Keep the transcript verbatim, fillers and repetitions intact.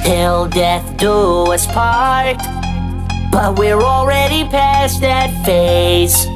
till death do us part. But we're already past that phase.